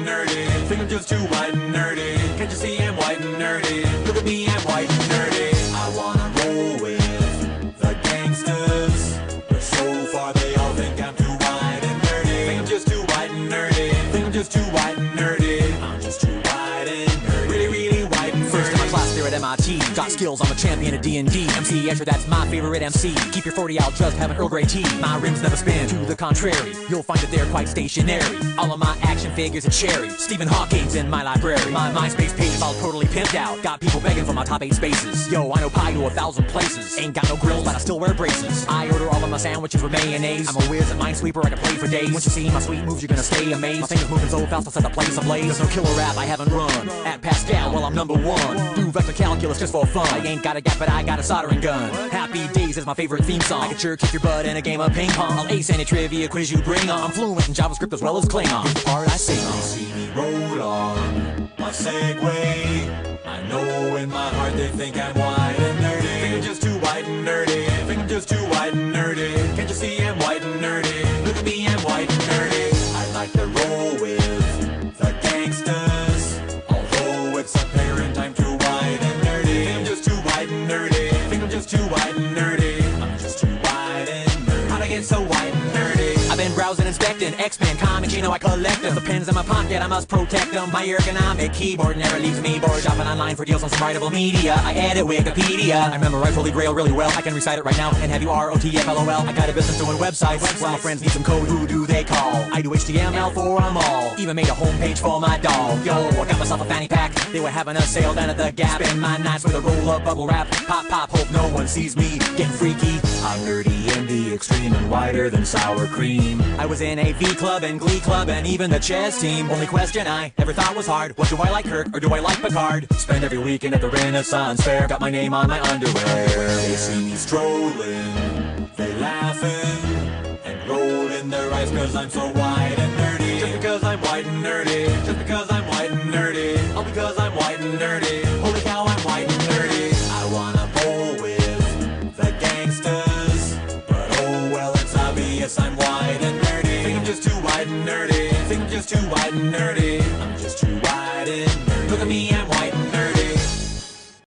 and nerdy. Think I'm just too white and nerdy. Can't you see I'm white and nerdy? Look at me, I'm white and nerdy. I wanna roll with the gangsters, but so far they all think I'm too white and nerdy. Think I'm just too white and nerdy. Think I'm just too white and nerdy. I'm just too white and nerdy. Really, really white and nerdy. First in my class there at MIT. Got skills, I'm a champion at D&D. MC Escher, that's my favorite MC. Keep your 40 out, just have an Earl Grey tea. My rims never spin, to the contrary. You'll find that they're quite stationary. All of my action figures are cherry. Stephen Hawking's in my library. My MySpace page is all totally pimped out. Got people begging for my top 8 spaces. Yo, I know pie to 1,000 places. Ain't got no grills, but I still wear braces. I order all of my sandwiches with mayonnaise. I'm a whiz at Minesweeper, I can play for days. Once you see my sweet moves, you're gonna stay amazed. My fingers moving so fast, I'll set the place ablaze. There's no killer rap I haven't run. At Pascal, well, I'm #1. Do vector calculus just for fun. I ain't got a gap, but I got a soldering gun. Happy Days is my favorite theme song. I can sure kick your butt in a game of ping pong. I'll ace any trivia quiz you bring on. I'm fluent in JavaScript as well as Klingon. Here's the part I sing on. See me roll on my Segway. I know in my heart they think I'm white and nerdy. Think I'm just too white and nerdy. Think I'm just too white and nerdy. Can't you see I'm white and nerdy? Look at me, I'm white and nerdy. I like to roll with the gangsters, although it's apparent I'm too white and nerdy. Think I'm just too white and nerdy. Think I'm just too white and nerdy. I'm just too white and nerdy. How'd I get so white and nerdy? I've been browsing, inspecting X-Men comics, you know I collect them. The pens in my pocket, I must protect them. My ergonomic keyboard never leaves me bored. Shopping online for deals on some writable media. I edit Wikipedia. I memorize Holy Grail really well. I can recite it right now and have you ROTFLOL. I got a business doing websites. Well, my friends need some code, who do they call? I do HTML for them all. Even made a homepage for my dog. Yo, I got myself a fanny pack. They were having a sale down at the Gap. Spend my nights with a roll-up bubble wrap. Pop, pop, hope no one sees me getting freaky. I'm nerdy in the extreme and whiter than sour cream. I was in a V club and Glee club and even the chess team. Only question I ever thought was hard, what do I like, Kirk or do I like Picard? Spend every weekend at the Renaissance Fair. Got my name on my underwear. They see me strolling, they laughing and rolling their eyes 'cause I'm so white